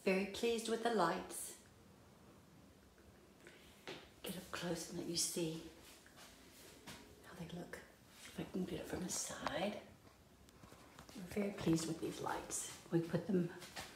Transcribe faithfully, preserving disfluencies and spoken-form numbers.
Very pleased with the lights. Get up close and let you see how they look. If I can get it from the side. We're very pleased with these lights. We put them